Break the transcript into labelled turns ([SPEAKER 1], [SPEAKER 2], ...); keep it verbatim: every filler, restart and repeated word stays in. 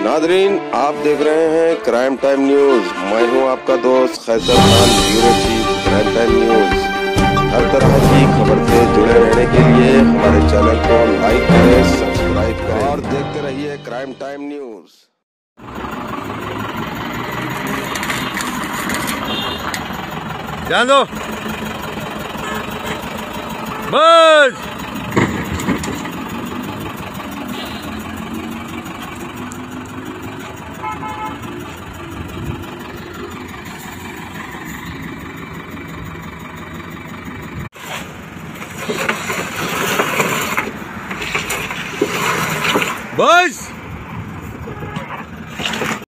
[SPEAKER 1] Nadreen, आप देख रहे हैं क्राइम टाइम न्यूज। मैं हूं आपका दोस्त Qaiser Khan, bureau chief crime time news. हर तरह की खबर से जुड़े रहने के लिए हमारे चैनल को लाइक करें, सब्सक्राइब करें और देखते रहिए क्राइम टाइम न्यूज।
[SPEAKER 2] ध्यान दो, बस। बस।